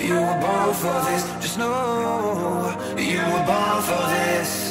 You were born for this. Just know you were born for this.